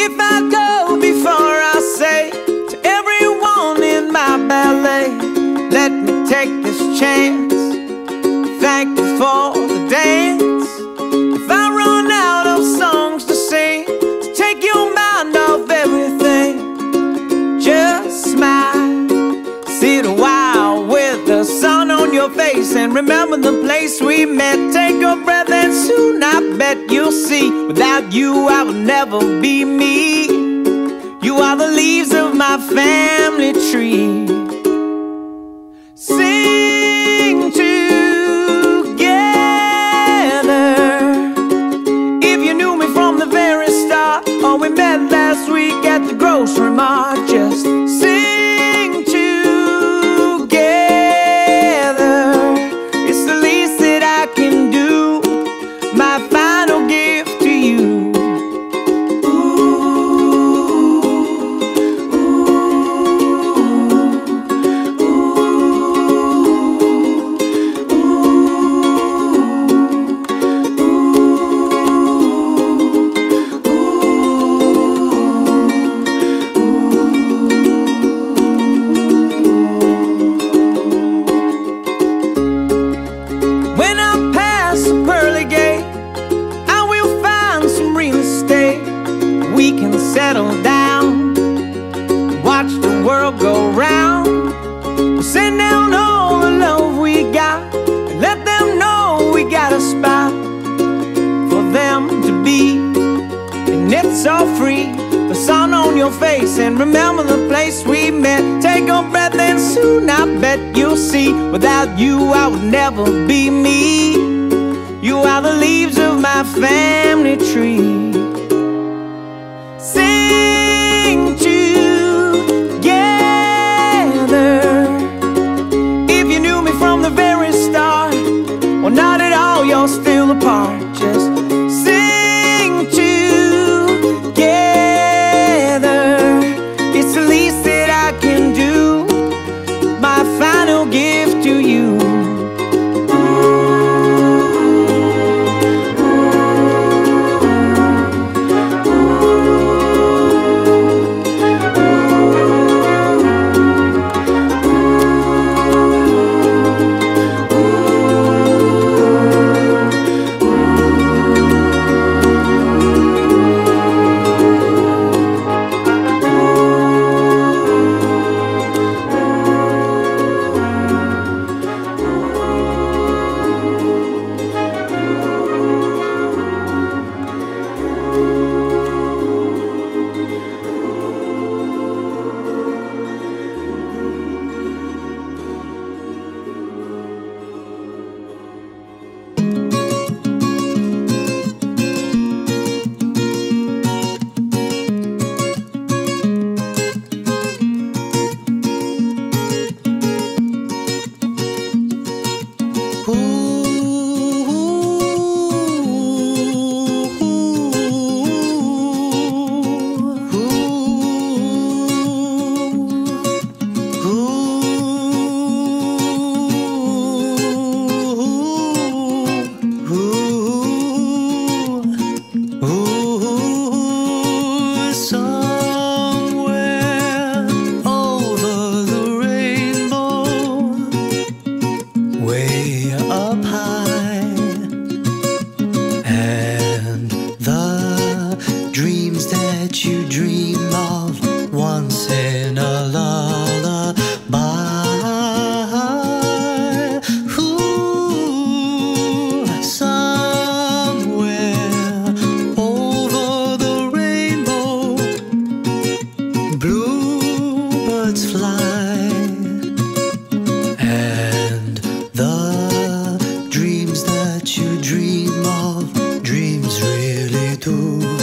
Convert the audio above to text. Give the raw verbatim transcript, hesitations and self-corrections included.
If I go before I say to everyone in my ballet, let me take this chance, thank you for the dance. If I run out of songs to sing, to take your mind off everything, just smile, sit a while with the sun on your face, and remember the place we met. Take a breath and soon I bet you'll see, without you I will never be me. You are the leaves of my family tree. Sing together. If you knew me from the very start, or we met last week at the grocery mart, just sing together. It's the least that I can do, my final gift to you. When I pass the pearly gate, I will find some real estate. We can settle down, watch the world go round. We'll send down all the love we got, and let them know we got a spot for them to be. And it's all free, the sun on your face, and remember the place we met. Take a breath and soon I bet you'll see, without you I would never be me. You are the leaves of my family tree. Sing together. If you knew me from the very start, or not at all, you're still a part. Just sing together. It's the least that I can do, my final gift to you. Dreams that you dream of, dreams really do.